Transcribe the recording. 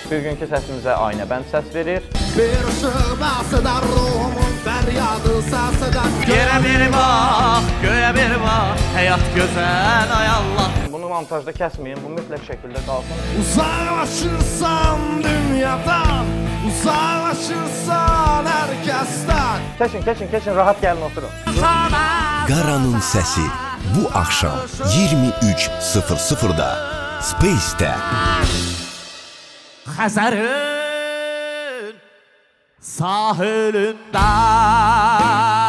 Bugünkü səsimizə Aynəbənd səs verir. Bir ışık bahseder ruhumun feryadı səsidir. Yerə bir bax, göyə bir bax, həyat gözəl, ay Allah. Bunu montajda kəsməyin, bu mütləq şəkildə qalsın. Uzaklaşırsan dünyadan, uzaklaşırsan herkesten. Keçin, rahat gəlin oturun. Qaranın səsi bu axşam 23:00-da Space-də. Xəzərin sahilində